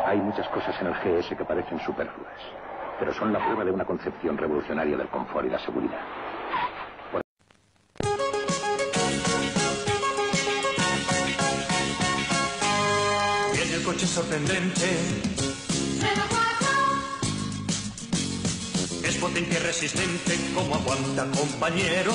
Hay muchas cosas en el GS que parecen superfluas, pero son la prueba de una concepción revolucionaria del confort y la seguridad. Viene el coche sorprendente. Es potente y resistente, como aguanta, compañero.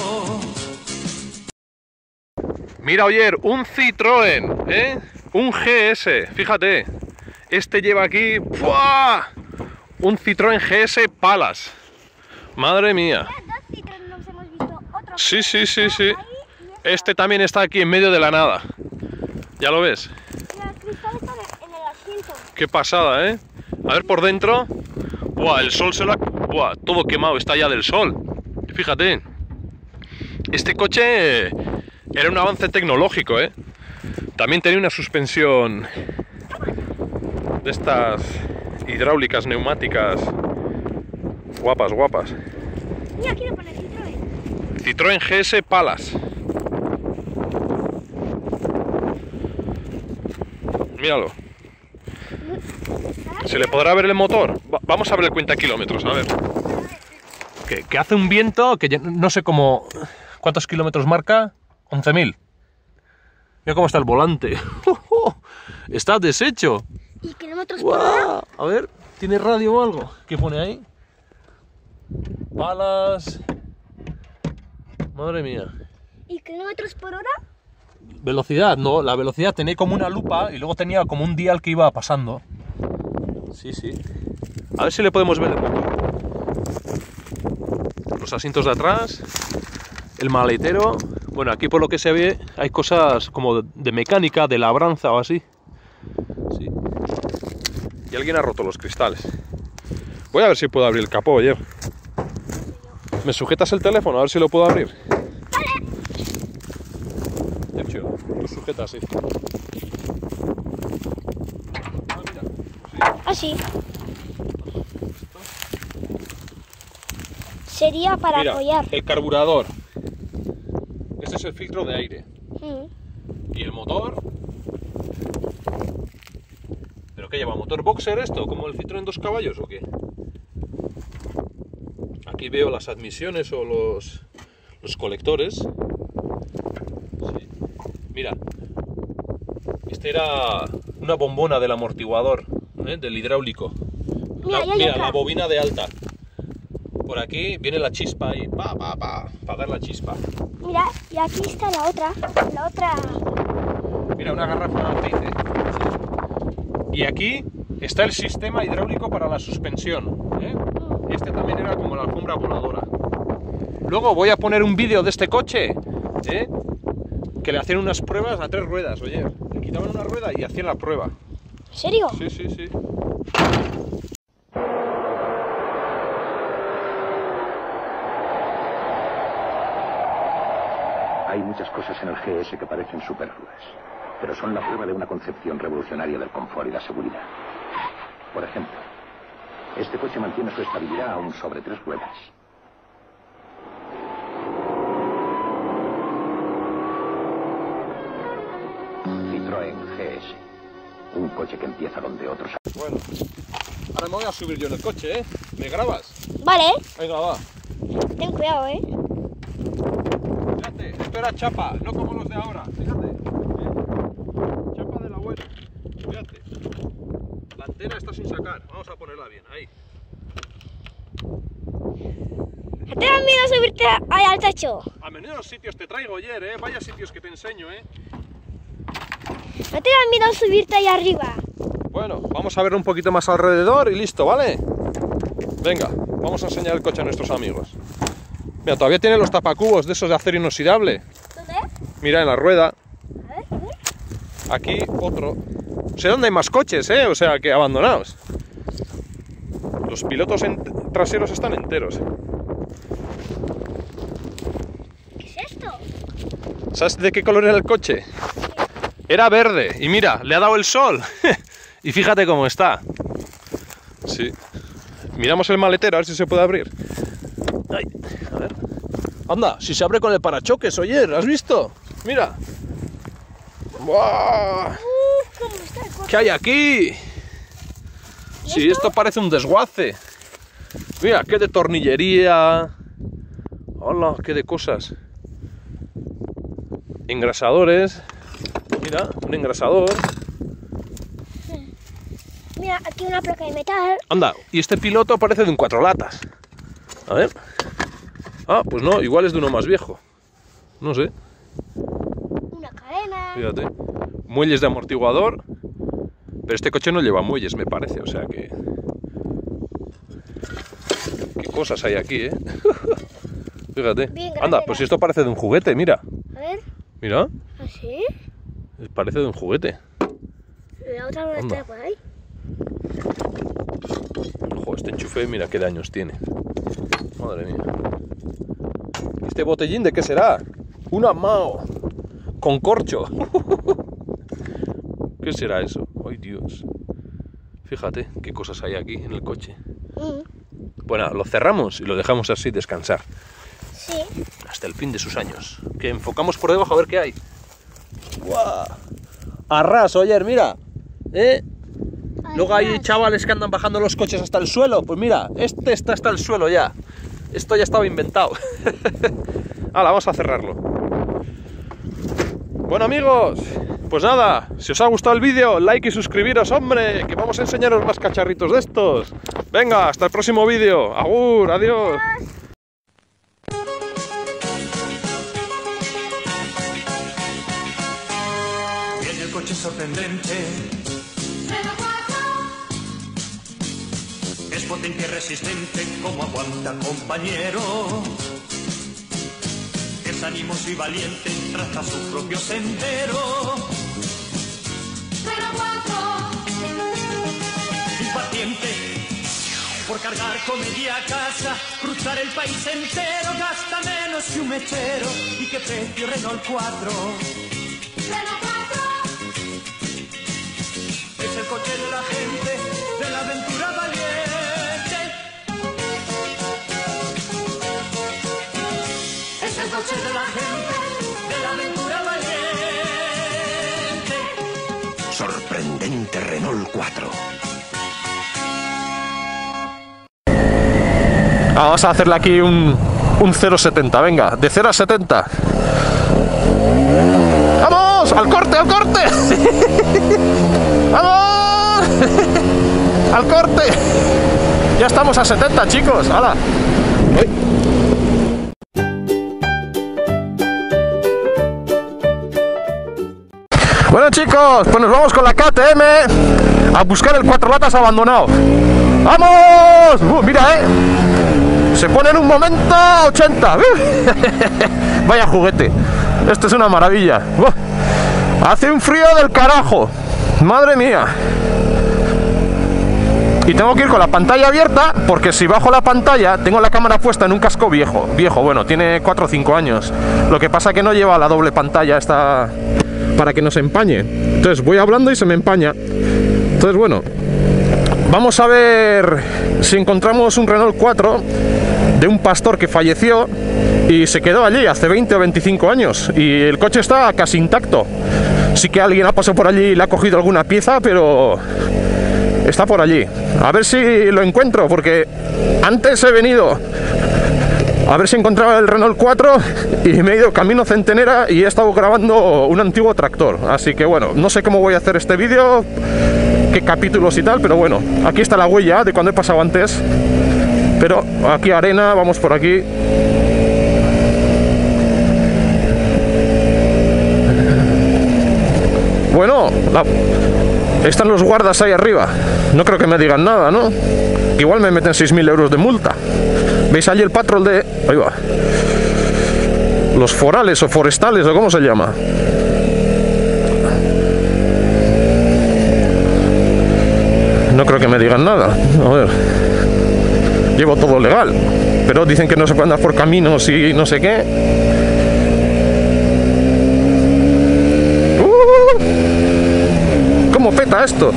Mira, Oyer, un Citroën, ¿eh? Un GS, fíjate. Este lleva aquí... ¡Fua! Un Citroën GS Palace. Madre mía. Sí, sí, sí, sí. Este también está aquí en medio de la nada. ¿Ya lo ves? Qué pasada, ¿eh? A ver por dentro. ¡Buah! El sol se lo ha... ¡Buah! Todo quemado está ya del sol. Fíjate. Este coche era un avance tecnológico, ¿eh? También tenía una suspensión de estas hidráulicas neumáticas. Guapas, guapas. Mira, aquí le pone Citroën. Citroën GS Palace. Míralo. ¿Se le podrá ver el motor? Vamos a ver el cuenta kilómetros, a ver. Que hace un viento que no sé cómo... ¿Cuántos kilómetros marca? 11.000. Mira cómo está el volante. Está deshecho. ¿Y kilómetros por hora? A ver, ¿tiene radio o algo? ¿Qué pone ahí? Palas. Madre mía. ¿Y kilómetros por hora? Velocidad, no, la velocidad tenía como una lupa y luego tenía como un dial que iba pasando. Sí, sí. A ver si le podemos ver el motor. Los asientos de atrás, el maletero. Bueno, aquí por lo que se ve hay cosas como de mecánica, de labranza o así. Sí. Y alguien ha roto los cristales. Voy a ver si puedo abrir el capó, oye. ¿Me sujetas el teléfono? A ver si lo puedo abrir. Tú sujetas, sí. Ah, mira. Sí. Ah, sí. Sería para Mira, apoyar. el carburador. Este es el filtro de aire. Y el motor. ¿Pero qué lleva? ¿Motor boxer esto? ¿Como el Citroën 2 caballos o qué? Aquí veo las admisiones o los colectores. Sí. Mira. Este era una bombona del amortiguador, del hidráulico. Mira, la bobina de alta. Por aquí viene la chispa y para dar la chispa. Mira, y aquí está la otra. La otra. Mira, una garrafa de aceite. Y aquí está el sistema hidráulico para la suspensión. Este también era como la alfombra voladora. Luego voy a poner un vídeo de este coche, que le hacían unas pruebas a 3 ruedas, oye. Le quitaban una rueda y hacían la prueba. ¿En serio? Sí, sí, sí. Hay muchas cosas en el GS que parecen superfluas, pero son la prueba de una concepción revolucionaria del confort y la seguridad. Por ejemplo, este coche mantiene su estabilidad aún sobre 3 ruedas. Citroën GS. Un coche que empieza donde otros... Bueno, ahora me voy a subir yo en el coche, ¿eh? ¿Me grabas? Vale. Venga, va. Ten cuidado, Fíjate, esto era chapa, no como los de ahora. Fíjate. Chapa de la buena. Fíjate. La antena está sin sacar. Vamos a ponerla bien, ahí. ¿No te da miedo subirte ahí al techo? A menudos sitios te traigo ayer, ¿eh? Vaya sitios que te enseño, ¿eh? ¿No te da miedo subirte ahí arriba? Bueno, vamos a ver un poquito más alrededor y listo, ¿vale? Venga, vamos a enseñar el coche a nuestros amigos. Mira, todavía tiene los tapacubos de esos de acero inoxidable. ¿Dónde? Mira, en la rueda. A ver, a ver. Aquí otro. No sé dónde hay más coches, ¿eh? O sea, que abandonados. Los pilotos traseros están enteros. ¿Qué es esto? ¿Sabes de qué color era el coche? Era verde. Y mira, le ha dado el sol. Y fíjate cómo está. Sí. Miramos el maletero, a ver si se puede abrir. Ay, a ver. Anda, si se abre con el parachoques, oye, ¿has visto? Mira. ¡Buah! ¿Cómo está el coche? ¿Qué hay aquí? Sí, esto parece un desguace. Mira, qué de tornillería. Hola, qué de cosas. Engrasadores. Mira, un engrasador. Mira, aquí una placa de metal. Anda, y este piloto parece de un 4 latas. A ver. Ah, pues no, igual es de uno más viejo. No sé, Una cadena. fíjate. Muelles de amortiguador. Pero este coche no lleva muelles, me parece, o sea que... Qué cosas hay aquí, ¿eh? Fíjate. Bien Anda, grande, pues ¿no? esto parece de un juguete, mira. A ver. Mira, ¿Así? parece de un juguete. La otra no Anda. está por ahí. Ojo, este enchufe, mira qué daños tiene. Madre mía. ¿Este botellín de qué será? Una Mao. Con corcho. ¿Qué será eso? Ay, Dios. Fíjate qué cosas hay aquí en el coche. Bueno, lo cerramos y lo dejamos así descansar. Sí. Hasta el fin de sus años. Que enfocamos por debajo a ver qué hay. ¡Guau! Arras, oyer, mira. Luego hay chavales que andan bajando los coches hasta el suelo. Pues mira, este está hasta el suelo ya. Esto ya estaba inventado. Hala, vamos a cerrarlo. Bueno, amigos, pues nada, si os ha gustado el vídeo, like y suscribiros, hombre, que vamos a enseñaros más cacharritos de estos. Venga, hasta el próximo vídeo. Agur, adiós. Viene el coche sorprendente. Es potente y resistente, como aguanta, compañero. Es animoso y valiente, traza su propio sendero. Impaciente por cargar comedia a casa, cruzar el país entero, gasta menos que un mechero. ¿Y qué precio Renault 4? Es el coche de la gente, de la aventura valiente. Es el coche de la gente, de la aventura valiente. Sorprendente Renault 4. Vamos a hacerle aquí un 0,70, venga, de 0 a 70. ¡Vamos! ¡Al corte, al corte! ¡Vamos! ¡Al corte! Ya estamos a 70, chicos. ¡Hala! Bueno, chicos, pues nos vamos con la KTM a buscar el 4 latas abandonado. ¡Vamos! Mira, se pone en un momento 80. Vaya juguete. Esto es una maravilla. Hace un frío del carajo. Madre mía. Y tengo que ir con la pantalla abierta, porque si bajo la pantalla tengo la cámara puesta en un casco viejo. Bueno, tiene 4 o 5 años. Lo que pasa que no lleva la doble pantalla esta para que no se empañe. Entonces voy hablando y se me empaña. Entonces, bueno, vamos a ver si encontramos un Renault 4 de un pastor que falleció y se quedó allí hace 20 o 25 años y el coche está casi intacto. Sí que alguien ha pasado por allí y le ha cogido alguna pieza, pero está por allí. A ver si lo encuentro, porque antes he venido a ver si encontraba el Renault 4 y me he ido camino Centenera y he estado grabando un antiguo tractor. Así que bueno, no sé cómo voy a hacer este vídeo, qué capítulos y tal, pero bueno, aquí está la huella de cuando he pasado antes. Pero aquí arena, vamos por aquí. Bueno, están los guardas ahí arriba. No creo que me digan nada, ¿no? Igual me meten 6.000 euros de multa. ¿Veis allí el patrol de...? Ahí va. Los forales o forestales, o cómo se llama. No creo que me digan nada. A ver. Llevo todo legal. Pero dicen que no se puede andar por caminos y no sé qué. ¿Cómo peta esto?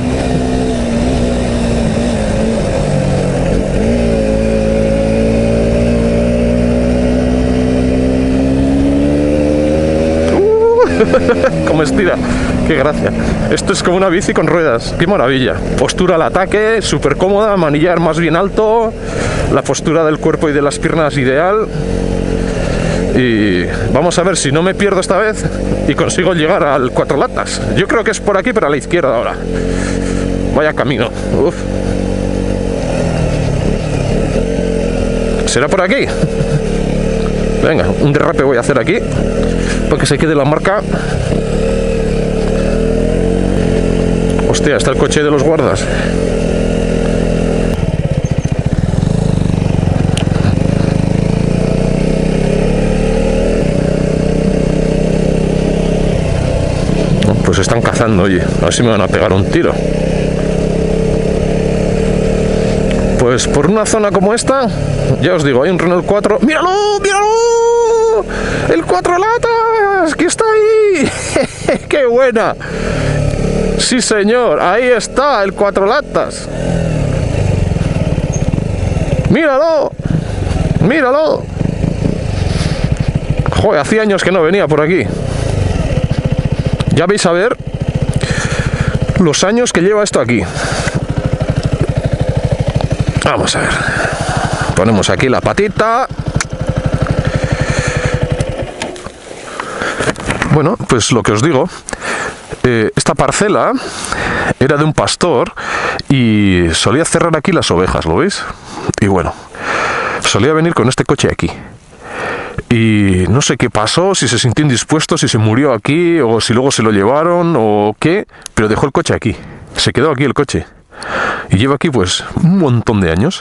Como estira. Qué gracia. Esto es como una bici con ruedas. Qué maravilla. Postura al ataque, súper cómoda, manillar más bien alto, la postura del cuerpo y de las piernas ideal. Y vamos a ver si no me pierdo esta vez y consigo llegar al Cuatro Latas. Yo creo que es por aquí, pero a la izquierda ahora. Vaya camino. Uf. ¿Será por aquí? Venga, un derrape voy a hacer aquí para que se quede la marca. Hostia, está el coche de los guardas. Pues están cazando, oye, a ver si me van a pegar un tiro. Pues por una zona como esta, ya os digo, hay un Renault 4. ¡Míralo! ¡Míralo! ¡El Cuatro Latas! ¡Que está ahí! ¡Qué buena! Sí, señor, ahí está el Cuatro Latas. ¡Míralo! ¡Míralo! Joder, hacía años que no venía por aquí. Ya vais a ver los años que lleva esto aquí. Vamos a ver. Ponemos aquí la patita. Bueno, pues lo que os digo, esta parcela era de un pastor y solía cerrar aquí las ovejas, ¿lo veis? Y bueno, solía venir con este coche aquí. Y no sé qué pasó, si se sintió indispuesto, si se murió aquí, o si luego se lo llevaron, o qué, pero dejó el coche aquí. Se quedó aquí el coche. Y lleva aquí pues un montón de años.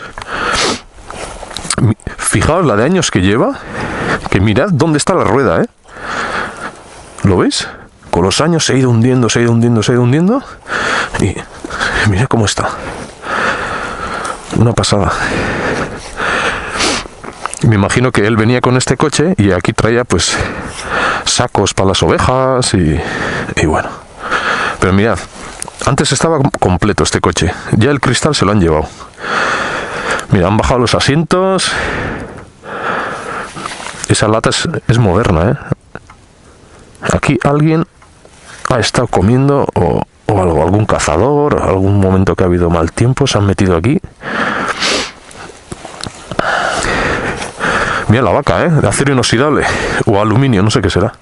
Fijaos la de años que lleva, que mirad dónde está la rueda, ¿eh? ¿Lo veis? Con los años se ha ido hundiendo, se ha ido hundiendo, se ha ido hundiendo. Y mirad cómo está. Una pasada. Me imagino que él venía con este coche y aquí traía pues sacos para las ovejas y bueno. Pero mirad, antes estaba completo este coche. Ya el cristal se lo han llevado. Mira, han bajado los asientos. Esa lata es moderna, ¿eh? Aquí alguien ha estado comiendo o algo, algún cazador, algún momento que ha habido mal tiempo, se han metido aquí. Mira la vaca, de acero inoxidable o aluminio, no sé qué será.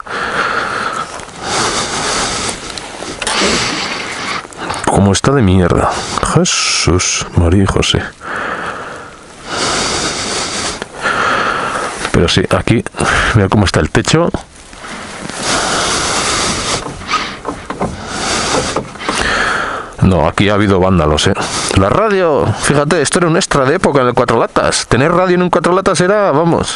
Como está de mierda. Jesús, María y José. Pero sí, aquí, mira cómo está el techo. No, aquí ha habido vándalos, La radio, fíjate, esto era un extra de época en el Cuatro Latas. Tener radio en un Cuatro Latas era, vamos.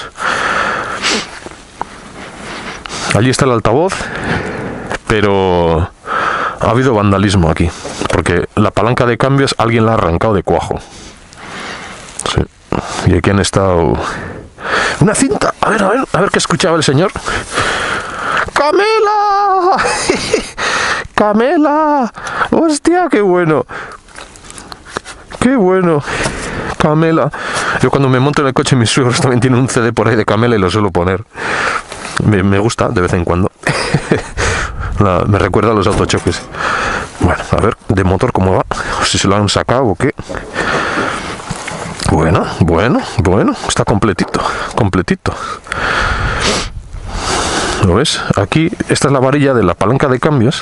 Allí está el altavoz, pero ha habido vandalismo aquí, porque la palanca de cambios alguien la ha arrancado de cuajo. Sí. Y aquí han estado... ¡Una cinta! A ver qué escuchaba el señor. ¡Camela! ¡Camela! ¡Hostia, qué bueno! ¡Qué bueno! Camela. Yo cuando me monto en el coche, mis suegros también tienen un CD por ahí de Camela y lo suelo poner. Me gusta de vez en cuando. Me recuerda a los autochoques. Bueno, a ver, de motor cómo va. Si se lo han sacado o qué. Bueno. Está completito. ¿Lo ves? Aquí, esta es la varilla de la palanca de cambios.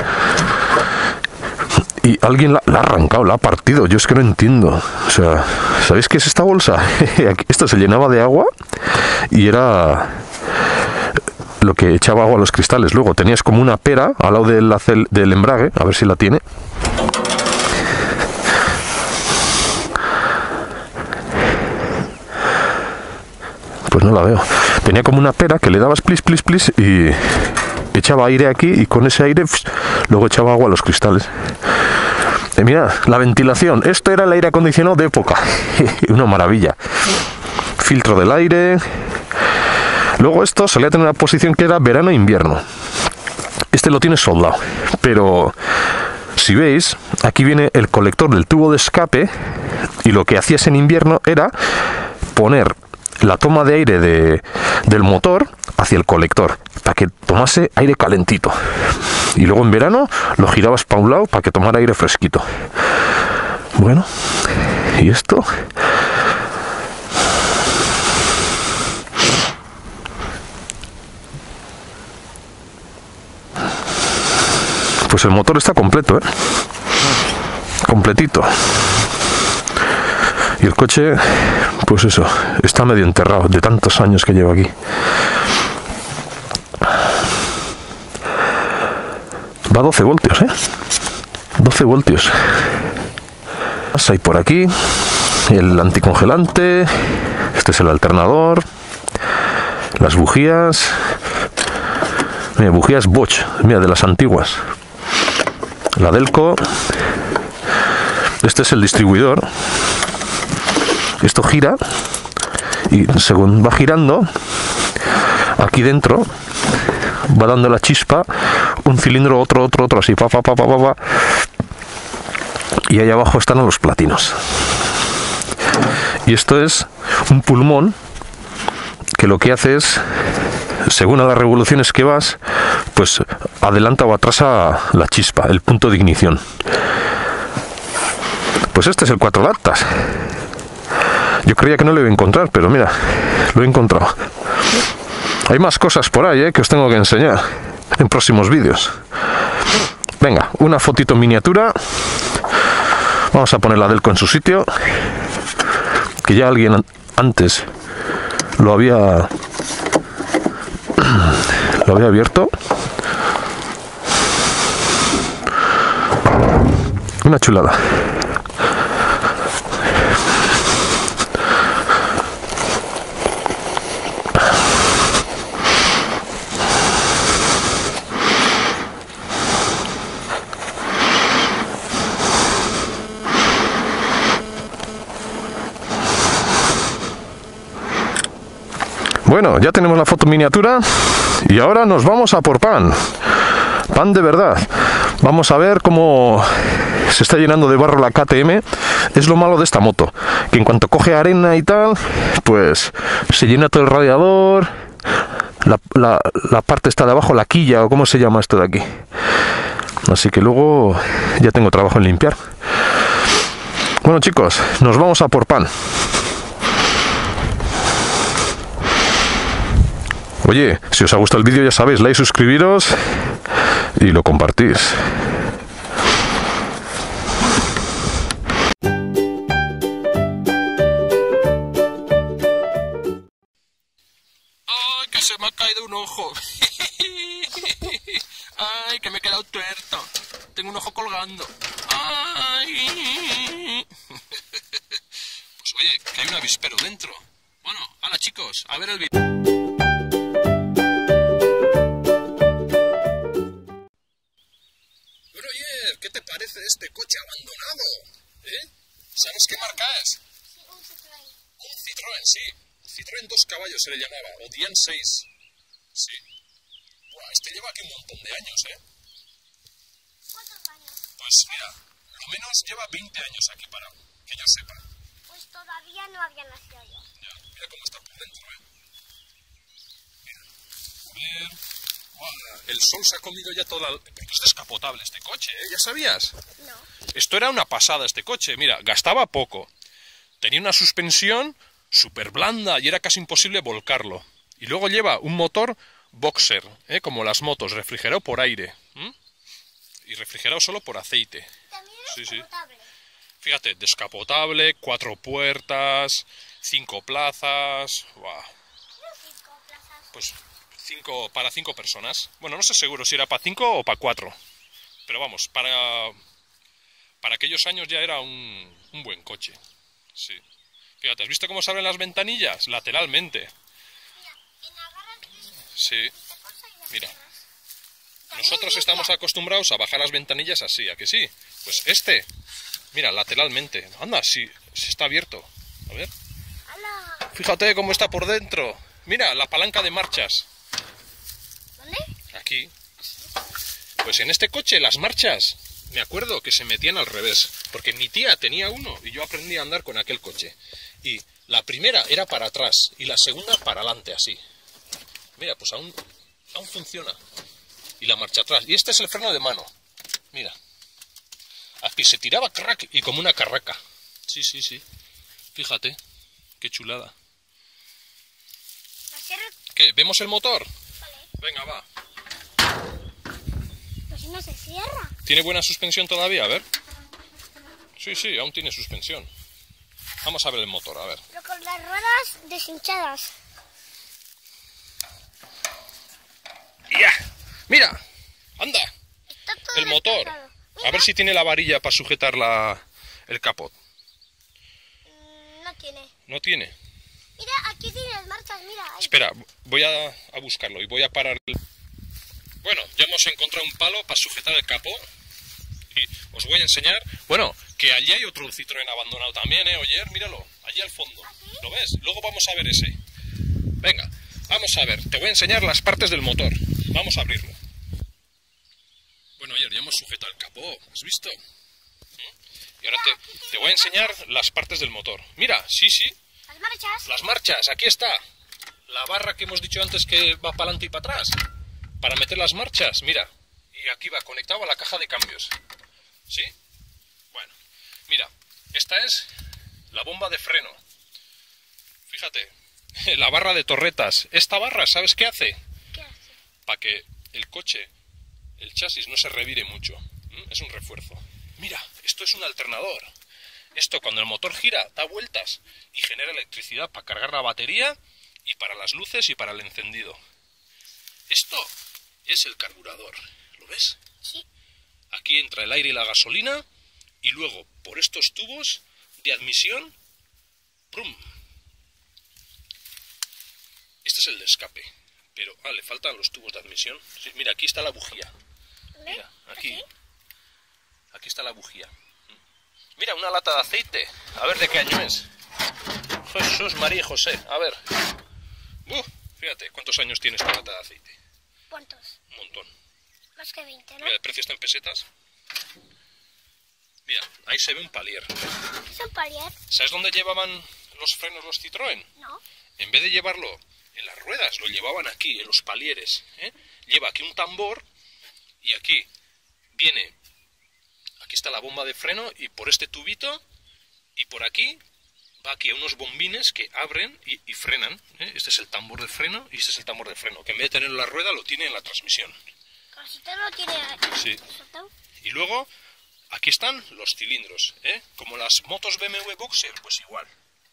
Y alguien la ha arrancado, la ha partido. Yo es que no entiendo. O sea, ¿sabéis qué es esta bolsa? Esto se llenaba de agua y era lo que echaba agua a los cristales. Luego tenías como una pera al lado del embrague. A ver si la tiene. Pues no la veo. Tenía como una pera que le dabas plis y echaba aire aquí y con ese aire luego echaba agua a los cristales. Mira, la ventilación. Esto era el aire acondicionado de época. Una maravilla. Filtro del aire. Luego esto solía tener una posición que era verano e invierno. Este lo tiene soldado. Pero si veis, aquí viene el colector del tubo de escape y lo que hacías en invierno era poner la toma de aire del motor hacia el colector. para que tomase aire calentito. Y luego en verano lo girabas para un lado para que tomara aire fresquito. Bueno, y esto... Pues el motor está completo, ¿eh? Completito. Y el coche, pues eso, está medio enterrado de tantos años que llevo aquí. Va a 12 voltios, ¿eh? 12 voltios. Hay por aquí el anticongelante. Este es el alternador. Las bujías. Mira, bujías Bosch. Mira, de las antiguas. La Delco. Este es el distribuidor. Esto gira. Y según va girando, aquí dentro va dando la chispa, un cilindro, otro, así, pa. Y ahí abajo están los platinos. Y esto es un pulmón que lo que hace es, según a las revoluciones que vas, pues adelanta o atrasa la chispa, el punto de ignición. Pues este es el 4 lactas. Yo creía que no lo iba a encontrar, pero mira, lo he encontrado. Hay más cosas por ahí, que os tengo que enseñar en próximos vídeos. Venga, una fotito miniatura. Vamos a poner la Delco en su sitio, que ya alguien antes lo había abierto. Una chulada. Bueno, ya tenemos la foto miniatura y ahora nos vamos a por pan. Pan de verdad. Vamos a ver cómo se está llenando de barro la KTM. Es lo malo de esta moto, que en cuanto coge arena y tal, pues se llena todo el radiador. La parte está de abajo, la quilla, o cómo se llama esto de aquí. Así que luego ya tengo trabajo en limpiar. Bueno, chicos, nos vamos a por pan. Oye, si os ha gustado el vídeo, ya sabéis, like, suscribiros y lo compartís. ¡Ay, que se me ha caído un ojo! ¡Ay, que me he quedado tuerto! Tengo un ojo colgando. ¡Ay! Pues oye, que hay un avispero dentro. Bueno, hala chicos, a ver el vídeo. ¿Qué te parece este coche abandonado? ¿Sabes qué marca es? Sí, un Citroën. Un Citroën, sí. Citroën 2 caballos se le llamaba, o Dian 6. Sí. Buah, este lleva aquí un montón de años, ¿eh? ¿Cuántos años? Pues mira, lo menos lleva 20 años aquí parado, que yo sepa. Pues todavía no había nacido yo. Ya, mira cómo está por dentro, ¿eh? Mira, a ver... El sol se ha comido ya toda... Es descapotable este coche, ¿eh? ¿Ya sabías? No. Esto era una pasada este coche. Mira, gastaba poco. Tenía una suspensión súper blanda y era casi imposible volcarlo. Y luego lleva un motor boxer, como las motos, refrigerado por aire. Y refrigerado solo por aceite. También es Sí. descapotable. Fíjate, descapotable, 4 puertas, 5 plazas... Wow. No 5 plazas. Pues... para 5 personas. Bueno, no sé seguro si era para 5 o para 4. Pero vamos, para aquellos años ya era un buen coche. Sí. Fíjate, ¿has visto cómo se abren las ventanillas? Lateralmente. Mira, en la barra Sí. Mira. Nosotros estamos acostumbrados a bajar las ventanillas así, ¿a que sí? Pues este, mira, lateralmente. Anda, sí está abierto. A ver. ¡Hala! Fíjate cómo está por dentro. Mira, la palanca de marchas. ¿Dónde? Aquí. Pues en este coche las marchas, me acuerdo que se metían al revés, porque mi tía tenía uno y yo aprendí a andar con aquel coche. Y la primera era para atrás y la segunda para adelante, así. Mira, pues aún aún funciona. Y la marcha atrás. Y este es el freno de mano. Mira. Aquí se tiraba crack y como una carraca. Sí, sí, sí. Fíjate. Qué chulada. ¿Qué? ¿Vemos el motor? Vale. Venga, va. Pues si no se cierra. ¿Tiene buena suspensión todavía? A ver. Sí, sí, aún tiene suspensión. Vamos a ver el motor, a ver. Pero con las ruedas deshinchadas. ¡Ya! ¡Mira! ¡Anda! Está todo El motor. destrozado. A ver si tiene la varilla para sujetar el capot. No tiene. ¿No tiene? Mira, aquí tiene las marchas, mira. Ahí. Espera, voy a buscarlo y voy a parar. Bueno, ya hemos encontrado un palo para sujetar el capó. Y os voy a enseñar. Bueno, que allí hay otro Citroën abandonado también, Oyer, míralo. Allí al fondo. ¿Lo ves? Luego vamos a ver ese. Venga, vamos a ver. Te voy a enseñar las partes del motor. Vamos a abrirlo. Bueno, Oyer, ya hemos sujetado el capó. ¿Has visto? Y ahora te voy a enseñar las partes del motor. Mira, sí, sí. Las marchas. Las marchas, aquí está. La barra que hemos dicho antes que va para adelante y para atrás. Para meter las marchas, mira. Y aquí va conectado a la caja de cambios. ¿Sí? Bueno, mira. Esta es la bomba de freno. Fíjate. La barra de torretas. Esta barra, ¿sabes qué hace? ¿Qué hace? Para que el coche, el chasis, no se revire mucho. Es un refuerzo. Mira, esto es un alternador. Esto cuando el motor gira, da vueltas y genera electricidad para cargar la batería y para las luces y para el encendido. Esto es el carburador, ¿lo ves? Sí. Aquí entra el aire y la gasolina y luego por estos tubos de admisión, ¡prum! Este es el de escape, pero le faltan los tubos de admisión. Sí, mira, aquí está la bujía. Mira, aquí. Aquí está la bujía. Mira, una lata de aceite. A ver de qué año es. Jesús, María y José. A ver. Fíjate, ¿cuántos años tiene esta lata de aceite? ¿Cuántos? Un montón. Más que 20, ¿no? Mira, el precio está en pesetas. Mira, ahí se ve un palier. ¿Qué es un palier? ¿Sabes dónde llevaban los frenos los Citroën? No. En vez de llevarlo en las ruedas, lo llevaban aquí, en los palieres. Lleva aquí un tambor y aquí viene... Aquí está la bomba de freno y por este tubito y por aquí va aquí a unos bombines que abren y frenan. Este es el tambor de freno y este es el tambor de freno, que en vez de tenerlo en la rueda lo tiene en la transmisión. Casi todo lo tiene ahí. Sí. Soltado. Y luego aquí están los cilindros, como las motos BMW Boxer, pues igual.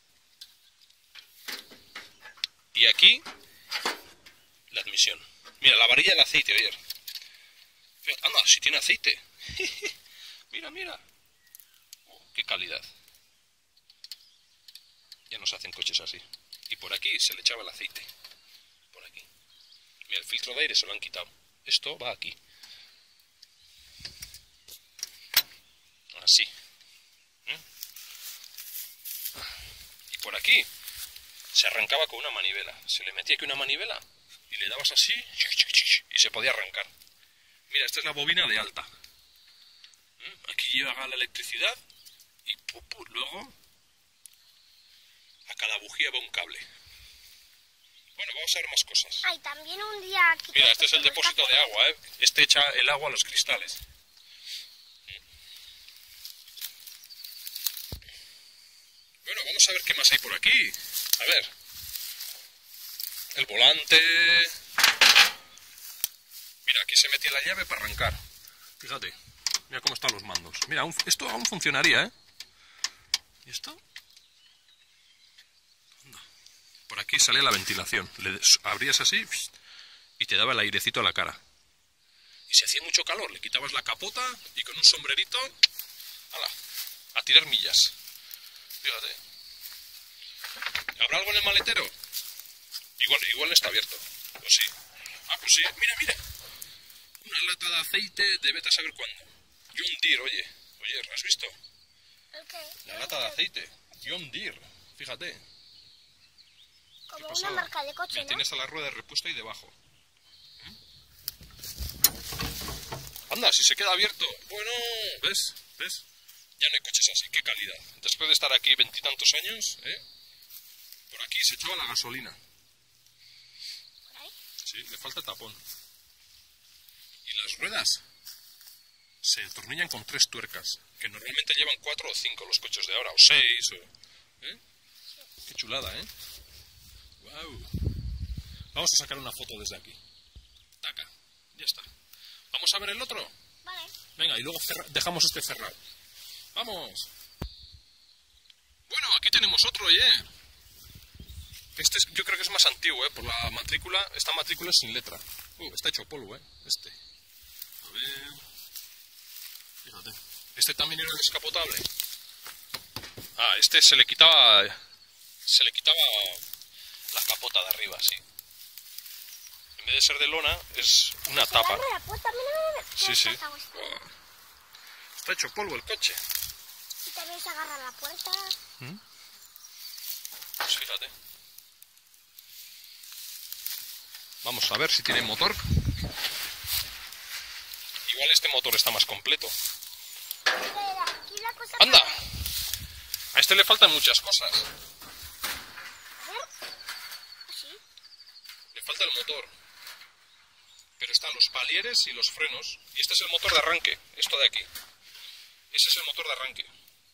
Y aquí la admisión. Mira, la varilla del aceite, oye. Anda, si tiene aceite. Mira, mira. Qué calidad. Ya no se hacen coches así. Y por aquí se le echaba el aceite. Por aquí. Mira, el filtro de aire se lo han quitado. Esto va aquí. Así. Y por aquí se arrancaba con una manivela. Se le metía aquí una manivela y le dabas así y se podía arrancar. Mira, esta es la bobina de alta. Aquí llega la electricidad y luego a cada bujía va un cable. Bueno, vamos a ver más cosas. Ay, también un día... Mira, este es el depósito de agua, Este echa el agua a los cristales. Bueno, vamos a ver qué más hay por aquí. A ver. El volante. Mira, aquí se metía la llave para arrancar. Fíjate. Mira cómo están los mandos. Mira, esto aún funcionaría, ¿Y esto? Anda. Por aquí sale la ventilación. Le abrías así y te daba el airecito a la cara. Y si hacía mucho calor, le quitabas la capota y con un sombrerito, ¡hala!, a tirar millas. Fíjate. ¿Habrá algo en el maletero? Igual está abierto. Pues sí. Pues sí. Mira, mira. Una lata de aceite de vete a saber cuándo. John Deere, oye, ¿has visto? Okay. La lata de aceite. John Deere. Fíjate. Como una marca de coche, Mira, ¿no? tienes a la rueda de repuesto ahí debajo. Anda, si se queda abierto. Bueno, ¿ves? Ya no hay coches así, qué calidad. Después de estar aquí 20 y tantos años, por aquí se echaba la gasolina. ¿Por ahí? Sí, le falta tapón. Y las ruedas se atornillan con 3 tuercas, que normalmente llevan 4 o 5 los coches de ahora, o 6, ¿eh? Qué chulada, ¿eh? ¡Wow! Vamos a sacar una foto desde aquí. Taca, ya está. ¿Vamos a ver el otro? Vale. Venga, y luego dejamos este cerrado. ¡Vamos! Bueno, aquí tenemos otro, oye. Este yo creo que es más antiguo, por la matrícula. Esta matrícula es sin letra. Está hecho polvo, este. A ver. Fíjate. Este también era descapotable. Ah, este se le quitaba la capota de arriba, sí. En vez de ser de lona, es una tapa. Sí, sí. Está hecho polvo el coche. Y también se agarra la puerta. Pues fíjate. Vamos a ver si tiene motor. Igual este motor está más completo. ¡Anda! A este le faltan muchas cosas. Le falta el motor. Pero están los palieres y los frenos. Y este es el motor de arranque. Esto de aquí. Ese es el motor de arranque.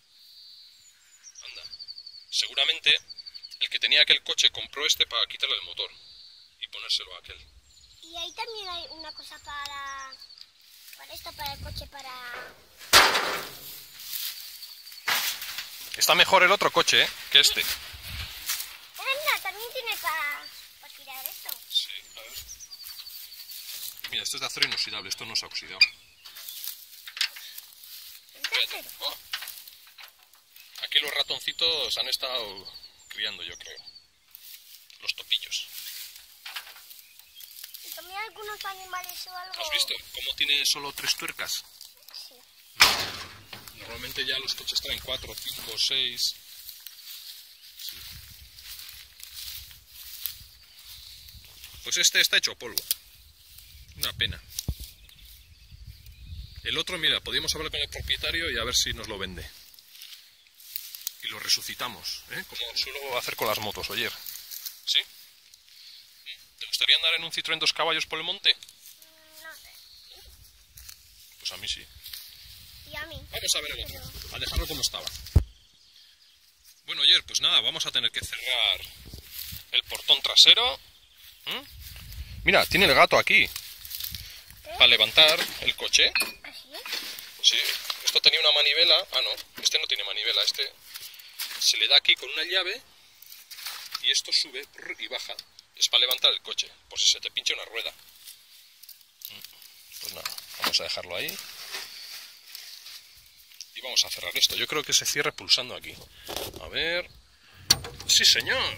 Anda. Seguramente el que tenía aquel coche compró este para quitarle el motor y ponérselo a aquel. Y ahí también hay una cosa para esto, para el coche, para... Está mejor el otro coche, que este. Mira, también tiene para tirar esto. Sí, a ver. Mira, este es de acero inoxidable, esto no se ha oxidado. Oh. Aquí los ratoncitos han estado criando, yo creo. Los topillos. ¿Y también algunos animales o algo? ¿Has visto cómo tiene solo 3 tuercas? Sí. Normalmente ya los coches traen 4, 5, 6. Sí. Pues este está hecho polvo. Una pena. El otro, mira, podríamos hablar con el propietario y a ver si nos lo vende. Y lo resucitamos, como suelo hacer con las motos ayer. ¿Sí? ¿Te gustaría andar en un Citroën 2 caballos por el monte? No sé. Pues a mí sí. Y a mí. Vamos a ver el otro, a dejarlo como estaba. Bueno, ayer, pues nada, vamos a tener que cerrar el portón trasero. Mira, tiene el gato aquí. Para levantar el coche. ¿Así? Sí, esto tenía una manivela. Ah, no, este no tiene manivela. Este se le da aquí con una llave y esto sube y baja. Es para levantar el coche, por si se te pincha una rueda. Pues nada, vamos a dejarlo ahí. Y vamos a cerrar esto. Yo creo que se cierre pulsando aquí. A ver... ¡Sí, señor!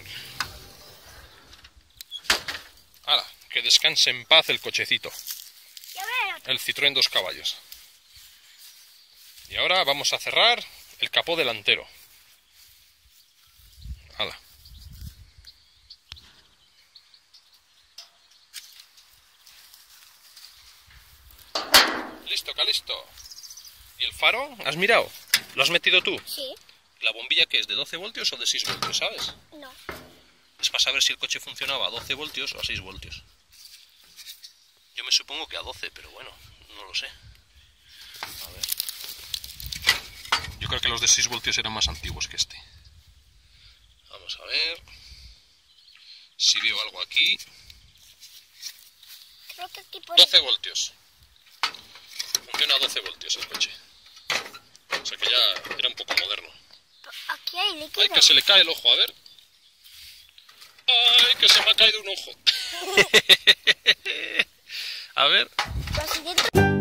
¡Hala! Que descanse en paz el cochecito. El Citroën 2 caballos. Y ahora vamos a cerrar el capó delantero. ¡Hala! Listo, Calisto. ¿Y el faro? ¿Has mirado? ¿Lo has metido tú? Sí. ¿La bombilla que es de 12 voltios o de 6 voltios, sabes? No. Es para saber si el coche funcionaba a 12 voltios o a 6 voltios. Yo me supongo que a 12, pero bueno, no lo sé. A ver. Yo creo que los de 6 voltios eran más antiguos que este. Vamos a ver si veo algo aquí. Creo que aquí 12 voltios. Funciona a 12 voltios el coche. O sea que ya era un poco moderno. Aquí hay líquido. ¡Ay, que se le cae el ojo! A ver. ¡Ay, que se me ha caído un ojo! A ver. Lo siguiente...